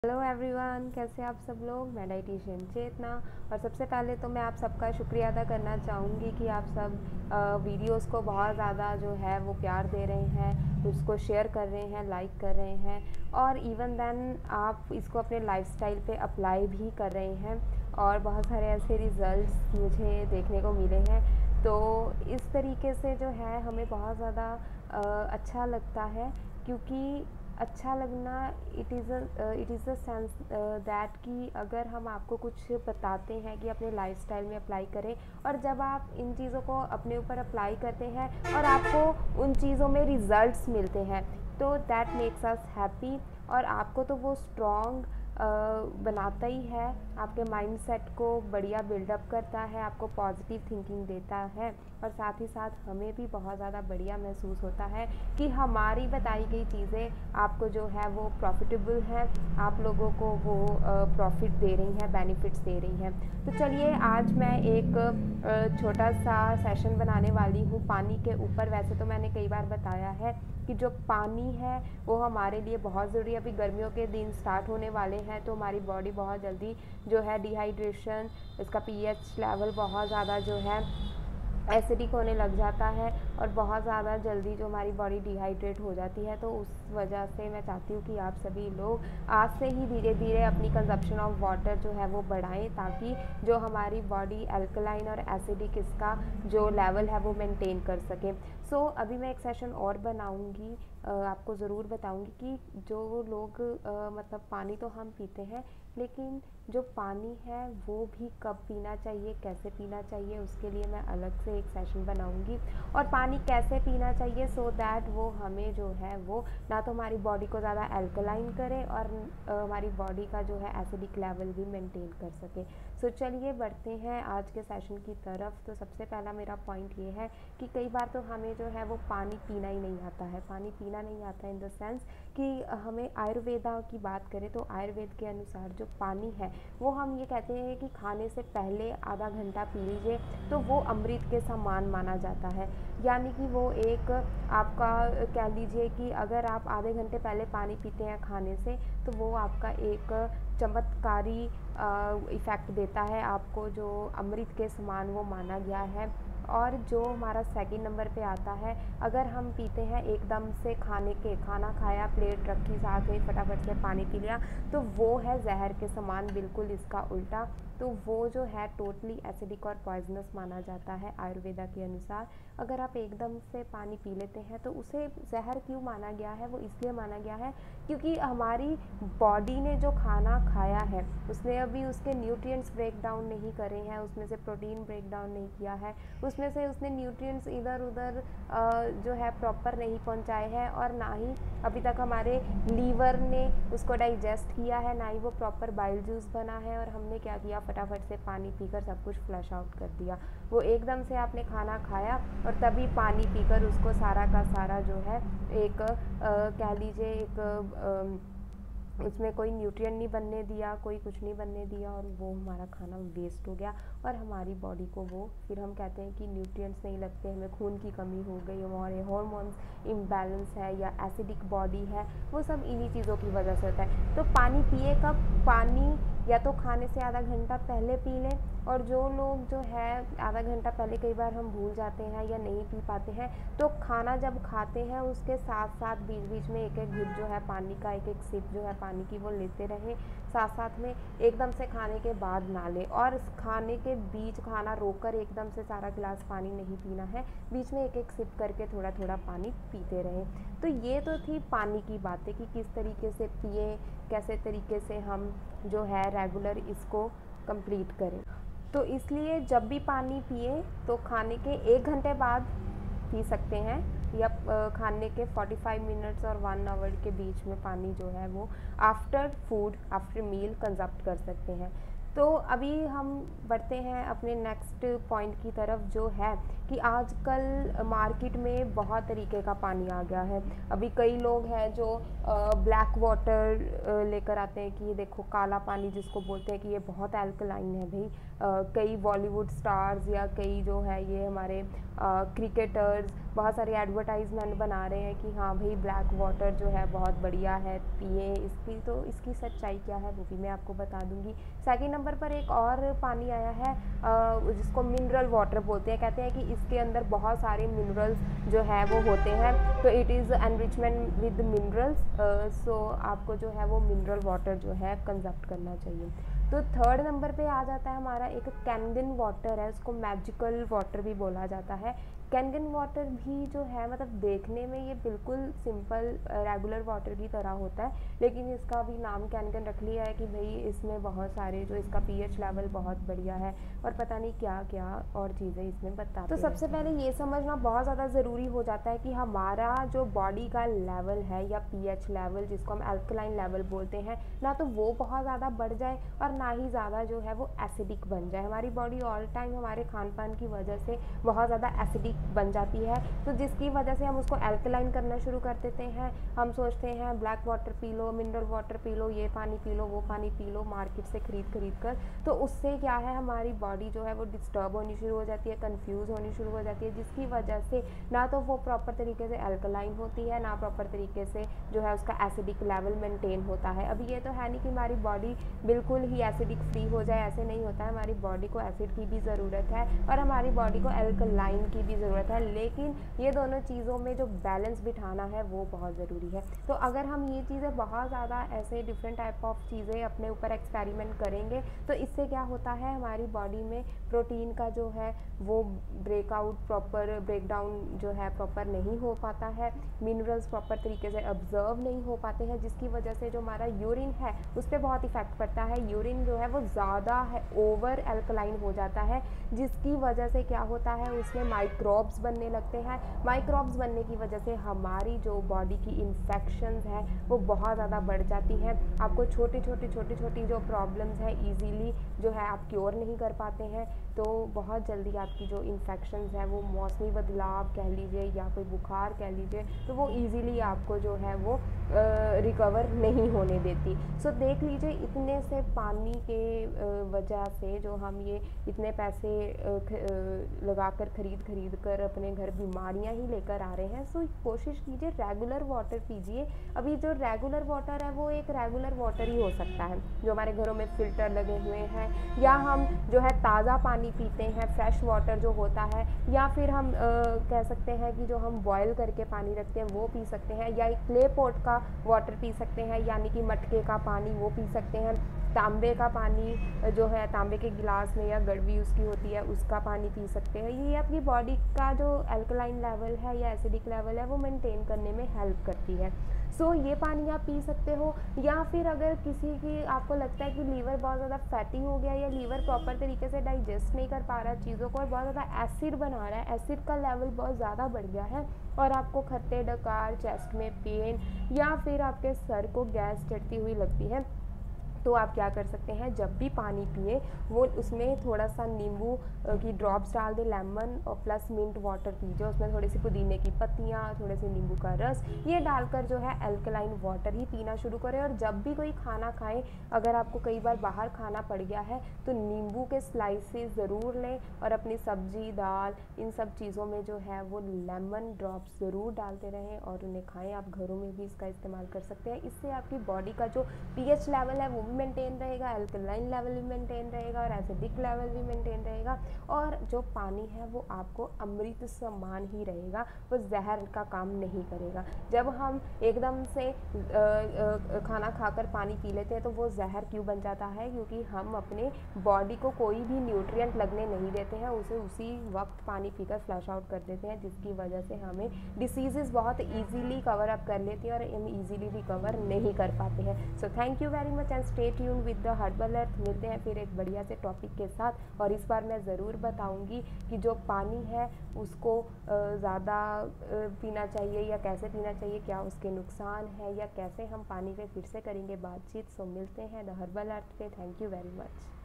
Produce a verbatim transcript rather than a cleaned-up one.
Hello everyone, कैसे आप सब लोग। मैं डाइटिशियन चेतना। और सबसे पहले तो मैं आप सबका शुक्रिया अदा करना चाहूँगी कि आप सब वीडियोस को बहुत ज़्यादा जो है वो प्यार दे रहे हैं, उसको शेयर कर रहे हैं, लाइक कर रहे हैं और इवन देन आप इसको अपने लाइफस्टाइल पे अप्लाई भी कर रहे हैं और बहुत सारे ऐसे रिज़ल्ट्स मुझे देखने को मिले हैं। तो इस तरीके से जो है हमें बहुत ज़्यादा अच्छा लगता है, क्योंकि अच्छा लगना it is it is the sense that कि अगर हम आपको कुछ बताते हैं कि अपने लाइफस्टाइल में अप्लाई करें, और जब आप इन चीज़ों को अपने ऊपर अप्लाई करते हैं और आपको उन चीज़ों में रिज़ल्ट्स मिलते हैं, तो दैट मेक्स अस हैप्पी। और आपको तो वो स्ट्रॉन्ग बनाता ही है, आपके माइंडसेट को बढ़िया बिल्डअप करता है, आपको पॉजिटिव थिंकिंग देता है और साथ ही साथ हमें भी बहुत ज़्यादा बढ़िया महसूस होता है कि हमारी बताई गई चीज़ें आपको जो है वो प्रॉफिटेबल हैं, आप लोगों को वो प्रॉफिट दे रही हैं, बेनिफिट्स दे रही हैं। तो चलिए आज मैं एक छोटा सा सेशन बनाने वाली हूँ पानी के ऊपर। वैसे तो मैंने कई बार बताया है कि जो पानी है वो हमारे लिए बहुत ज़रूरी है। अभी गर्मियों के दिन स्टार्ट होने वाले हैं तो हमारी बॉडी बहुत जल्दी जो है डिहाइड्रेशन, इसका पीएच लेवल बहुत ज़्यादा जो है एसिडिक होने लग जाता है और बहुत ज़्यादा जल्दी जो हमारी बॉडी डिहाइड्रेट हो जाती है। तो उस वजह से मैं चाहती हूँ कि आप सभी लोग आज से ही धीरे धीरे अपनी कंजप्शन ऑफ वाटर जो है वो बढ़ाएं, ताकि जो हमारी बॉडी अल्कलाइन और एसिडिक इसका जो लेवल है वो मेंटेन कर सकें। सो so, अभी मैं एक सेशन और बनाऊँगी, आपको ज़रूर बताऊँगी कि जो लोग आ, मतलब पानी तो हम पीते हैं, लेकिन जो पानी है वो भी कब पीना चाहिए, कैसे पीना चाहिए, उसके लिए मैं अलग से एक सेशन बनाऊंगी। और पानी कैसे पीना चाहिए सो so दैट वो हमें जो है वो ना तो हमारी बॉडी को ज़्यादा अल्कलाइन करे और हमारी बॉडी का जो है एसिडिक लेवल भी मेंटेन कर सके। सो so, चलिए बढ़ते हैं आज के सेशन की तरफ। तो सबसे पहला मेरा पॉइंट ये है कि कई बार तो हमें जो है वो पानी पीना ही नहीं आता है। पानी पीना नहीं आता इन द सेंस कि हमें आयुर्वेदा की बात करें तो आयुर्वेद के अनुसार जो पानी है वो हम ये कहते हैं कि खाने से पहले आधा घंटा पी लीजिए तो वो अमृत के समान माना जाता है। यानी कि वो एक आपका कह लीजिए कि अगर आप आधे घंटे पहले पानी पीते हैं खाने से तो वो आपका एक चमत्कारी इफ़ेक्ट देता है आपको, जो अमृत के समान वो माना गया है। और जो हमारा सेकंड नंबर पे आता है, अगर हम पीते हैं एकदम से खाने के खाना खाया, प्लेट रखी साथ में, फटाफट से पानी पी लिया, तो वो है जहर के समान, बिल्कुल इसका उल्टा। तो वो जो है टोटली एसिडिक और पॉइजनस माना जाता है आयुर्वेदा के अनुसार। अगर आप एकदम से पानी पी लेते हैं तो उसे जहर क्यों माना गया है, वो इसलिए माना गया है क्योंकि हमारी बॉडी ने जो खाना खाया है उसने अभी उसके न्यूट्रिएंट्स ब्रेक डाउन नहीं करे हैं, उसमें से प्रोटीन ब्रेक डाउन नहीं किया है, उसमें से उसने न्यूट्रिएंट्स इधर उधर जो है प्रॉपर नहीं पहुंचाए हैं, और ना ही अभी तक हमारे लीवर ने उसको डाइजेस्ट किया है, ना ही वो प्रॉपर बाइल जूस बना है। और हमने क्या किया, फटाफट से पानी पीकर सब कुछ फ्लश आउट कर दिया। वो एकदम से आपने खाना खाया और तभी पानी पीकर उसको सारा का सारा जो है एक कह लीजिए एक आ, उसमें कोई न्यूट्रिएंट नहीं बनने दिया, कोई कुछ नहीं बनने दिया, और वो हमारा खाना वेस्ट हो गया। और हमारी बॉडी को वो फिर हम कहते हैं कि न्यूट्रिएंट्स नहीं लगते, हमें खून की कमी हो गई, हमारे हार्मोन्स इम्बैलेंस है या एसिडिक बॉडी है, वो सब इन्हीं चीज़ों की वजह से होता है। तो पानी पिए कब, पानी या तो खाने से आधा घंटा पहले पी लें, और जो लोग जो है आधा घंटा पहले कई बार हम भूल जाते हैं या नहीं पी पाते हैं, तो खाना जब खाते हैं उसके साथ साथ बीच बीच में एक एक घुट जो है पानी का, एक एक सिप जो है पानी की वो लेते रहें साथ साथ में। एकदम से खाने के बाद ना लें, और खाने के बीच खाना रोककर एकदम से सारा गिलास पानी नहीं पीना है, बीच में एक एक सिप करके थोड़ा थोड़ा पानी पीते रहें। तो ये तो थी पानी की बातें कि किस तरीके से पिए, कैसे तरीके से हम जो है रेगुलर इसको कंप्लीट करें। तो इसलिए जब भी पानी पिए तो खाने के एक घंटे बाद पी सकते हैं, या खाने के पैंतालीस मिनट्स और वन आवर के बीच में पानी जो है वो after food, after meal consume कर सकते हैं। तो अभी हम बढ़ते हैं अपने नेक्स्ट पॉइंट की तरफ, जो है कि आजकल मार्केट में बहुत तरीके का पानी आ गया है। अभी कई लोग हैं जो ब्लैक वाटर लेकर आते हैं कि ये देखो काला पानी जिसको बोलते हैं कि ये बहुत अल्कलाइन है भाई। uh, कई बॉलीवुड स्टार्स या कई जो है ये हमारे क्रिकेटर्स बहुत सारे एडवर्टाइजमेंट बना रहे हैं कि हाँ भाई ब्लैक वाटर जो है बहुत बढ़िया है, पिए इसकी। तो इसकी सच्चाई क्या है वो भी मैं आपको बता दूंगी। सेकंड नंबर पर एक और पानी आया है uh, जिसको मिनरल वाटर बोलते हैं। कहते हैं कि इसके अंदर बहुत सारे मिनरल्स जो है वो होते हैं, तो it is enrichment with minerals. So आपको जो है वो मिनरल वाटर जो है कंजप्ट करना चाहिए। तो थर्ड नंबर पे आ जाता है हमारा एक कैनगन वाटर है, उसको मैजिकल वाटर भी बोला जाता है। कैनगन वाटर भी जो है मतलब देखने में ये बिल्कुल सिंपल रेगुलर वाटर की तरह होता है, लेकिन इसका भी नाम कैनगन रख लिया है कि भाई इसमें बहुत सारे जो इसका पीएच लेवल बहुत बढ़िया है और पता नहीं क्या क्या और चीज़ें इसमें बताते हैं। तो सबसे पहले ये समझना बहुत ज़्यादा ज़रूरी हो जाता है कि हमारा जो बॉडी का लेवल है या पीएच लेवल जिसको हम अल्कलाइन लेवल बोलते हैं, ना तो वो बहुत ज़्यादा बढ़ जाए और ना ही ज़्यादा जो है वो एसिडिक बन जाए। हमारी बॉडी ऑल टाइम हमारे खान पान की वजह से बहुत ज़्यादा एसिडिक बन जाती है, तो जिसकी वजह से हम उसको अल्कलाइन करना शुरू कर देते हैं। हम सोचते हैं ब्लैक वाटर पी लो, मिनरल वाटर पी लो, ये पानी पी लो, वो पानी पी लो मार्केट से खरीद खरीद कर। तो उससे क्या है हमारी बॉडी जो है वो डिस्टर्ब होनी शुरू हो जाती है, कंफ्यूज होनी शुरू हो जाती है, जिसकी वजह से ना तो वो प्रॉपर तरीके से अल्कलाइन होती है, ना प्रॉपर तरीके से जो है उसका एसिडिक लेवल मेंटेन होता है। अभी ये तो है नहीं कि हमारी बॉडी बिल्कुल ही एसिडिक फ्री हो जाए, ऐसे नहीं होता है। हमारी बॉडी को एसिड की भी ज़रूरत है और हमारी बॉडी को अल्कलाइन की भी ज़रूरत है, लेकिन ये दोनों चीज़ों में जो बैलेंस बिठाना है वो बहुत ज़रूरी है। तो अगर हम ये चीज़ें बहुत ज़्यादा ऐसे डिफरेंट टाइप ऑफ चीज़ें अपने ऊपर एक्सपेरिमेंट करेंगे तो इससे क्या होता है हमारी बॉडी में प्रोटीन का जो है वो ब्रेकआउट प्रॉपर ब्रेकडाउन जो है प्रॉपर नहीं हो पाता है, मिनरल्स प्रॉपर तरीके से ऑब्जर्व नहीं हो पाते हैं, जिसकी वजह से जो हमारा यूरिन है उस पर बहुत इफेक्ट पड़ता है। यूरिन जो है वो ज़्यादा है ओवर अल्कलाइन हो जाता है, जिसकी वजह से क्या होता है उसमें माइक्रोब्स बनने लगते हैं। माइक्रोब्स बनने की वजह से हमारी जो बॉडी की इन्फेक्शंस है वो बहुत ज़्यादा बढ़ जाती हैं। आपको छोटी छोटी छोटी छोटी जो प्रॉब्लम्स है ईजीली जो है आप क्योर नहीं कर पाते हैं, तो बहुत जल्दी आपकी जो इन्फेक्शंस है वो मौसमी बदलाव कह लीजिए या कोई बुखार कह लीजिए, तो वो ईजीली आपको जो है वो रिकवर नहीं होने देती। सो so, देख लीजिए इतने से पानी के वजह से जो हम ये इतने पैसे लगा कर खरीद खरीद कर अपने घर बीमारियां ही लेकर आ रहे हैं। सो so, कोशिश कीजिए रेगुलर वाटर पीजिए। अभी जो रेगुलर वाटर है वो एक रेगुलर वाटर ही हो सकता है जो हमारे घरों में फ़िल्टर लगे हुए हैं, या हम जो है ताज़ा पानी पीते हैं फ्रेश वाटर जो होता है, या फिर हम आ, कह सकते हैं कि जो हम बॉयल करके पानी रखते हैं वो पी सकते हैं, या एक क्ले पॉट का वाटर पी सकते हैं यानी कि मटके का पानी वो पी सकते हैं। तांबे का पानी जो है तांबे के गिलास में या गड़वी उसकी होती है उसका पानी पी सकते हैं। ये आपकी बॉडी का जो अल्कलाइन लेवल है या एसिडिक लेवल है वो मेंटेन करने में हेल्प करती है। सो so, ये पानी आप पी सकते हो। या फिर अगर किसी की आपको लगता है कि लीवर बहुत ज़्यादा फैटी हो गया या लीवर प्रॉपर तरीके से डाइजेस्ट नहीं कर पा रहा है चीज़ों को और बहुत ज़्यादा एसिड बना रहा है, एसिड का लेवल बहुत ज़्यादा बढ़ गया है और आपको खट्टे डकार, चेस्ट में पेन या फिर आपके सर को गैस चढ़ती हुई लगती है, तो आप क्या कर सकते हैं जब भी पानी पिए वो उसमें थोड़ा सा नींबू की ड्रॉप्स डाल दें, लेमन और प्लस मिंट वाटर पीजिए, उसमें थोड़ी सी पुदीने की पत्तियाँ, थोड़े से नींबू का रस ये डालकर जो है अल्कलाइन वाटर ही पीना शुरू करें। और जब भी कोई खाना खाएं, अगर आपको कई बार बाहर खाना पड़ गया है तो नींबू के स्लाइसेस ज़रूर लें और अपनी सब्जी दाल इन सब चीज़ों में जो है वो लेमन ड्रॉप्स ज़रूर डालते रहें और उन्हें खाएँ। आप घरों में भी इसका इस्तेमाल कर सकते हैं। इससे आपकी बॉडी का जो पीएच लेवल है वो मेंटेन रहेगा, अल्कलाइन लेवल भी मेंटेन रहेगा और एसिडिक लेवल भी मेंटेन रहेगा, और जो पानी है वो आपको अमृत समान ही रहेगा, वो जहर का काम नहीं करेगा। जब हम एकदम से आ, आ, खाना खाकर पानी पी लेते हैं तो वो जहर क्यों बन जाता है, क्योंकि हम अपने बॉडी को कोई भी न्यूट्रिएंट लगने नहीं देते हैं, उसे उसी वक्त पानी पीकर फ्लश आउट कर देते हैं, जिसकी वजह से हमें डिसीजेस बहुत ईजीली कवर अप कर लेती है और हम ईजीली रिकवर नहीं कर पाते हैं। So thank you very much and stay tune with the Herbal Earth. मिलते हैं फिर एक बढ़िया से टॉपिक के साथ, और इस बार मैं ज़रूर बताऊंगी कि जो पानी है उसको ज़्यादा पीना चाहिए या कैसे पीना चाहिए, क्या उसके नुकसान है या कैसे हम पानी पे फिर से करेंगे बातचीत। सो मिलते हैं द हर्बल अर्थ पे। Thank you very much.